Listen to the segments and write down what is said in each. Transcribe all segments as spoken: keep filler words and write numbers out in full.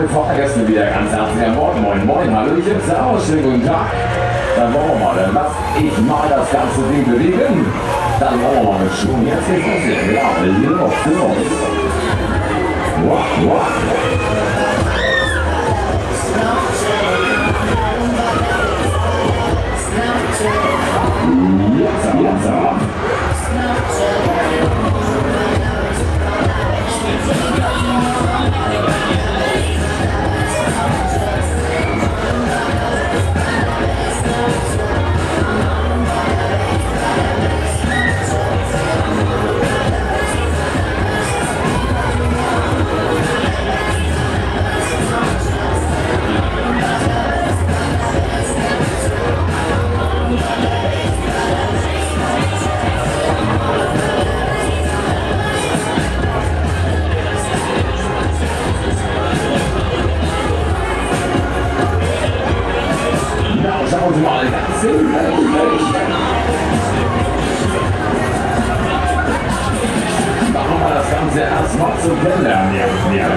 meine Fahrgäste wieder ganz herzlich. Moin, moin, moin, hallöchen, servus, schönen guten Tag. Dann wollen wir mal, dann lass ich mal das ganze Ding bewegen. Dann wollen wir mal mit Schwung. Jetzt geht's los hier. Ja, hier noch, hier noch. Wow, wow. Jetzt, jetzt, ja. Schauen Sie mal, ganz ziemlich. Machen wir das Ganze erstmal zum Kennenlernen. Ja, ja.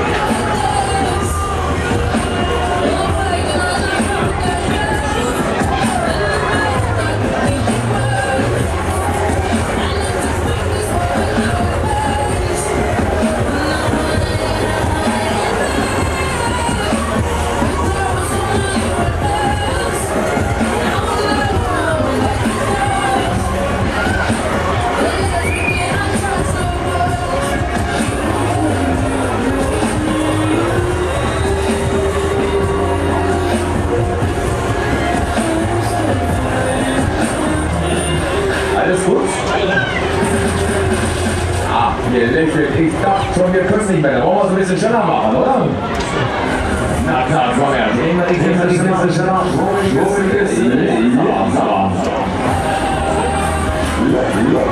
Alles gut? Ah, ihr lächelt. Ich dachte schon, wir können es nicht mehr. Da wollen wir es ein bisschen schneller machen, oder? Na klar, komm her. Gehen wir nicht ein bisschen schneller. Schwurbeliges. Ja, ja.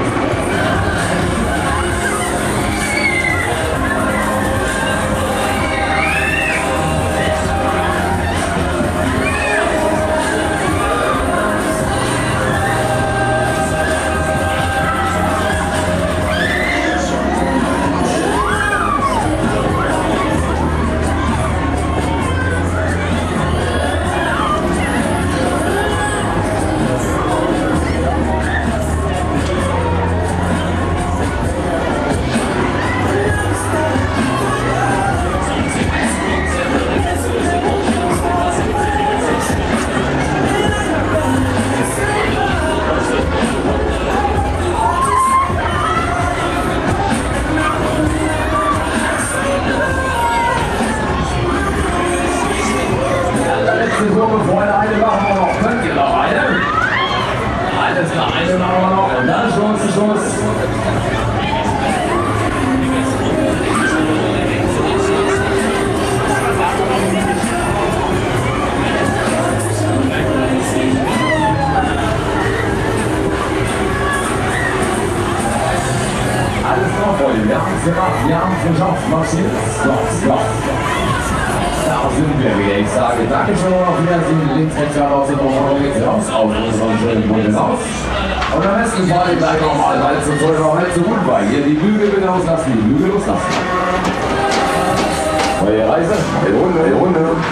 Bevor wir eine machen wir noch. Könnt ihr noch eine? Alles klar, eine machen wir noch. Und dann Schluss, Schluss. Alles noch, Freunde. Wir haben es gemacht. Wir haben es geschafft. Maschine. Stop, stop. Da sind wir wieder. Ich sage danke schon auf Wiedersehen. Links, rechts, raus und oben geht's raus. Auf unseren schönen Boden raus. Und am besten fahre ich gleich nochmal, weil es so toll war, weil es so gut war. Hier die Bügel wieder loslassen, die Bügel loslassen. Neue Reise, die Runde, die Runde.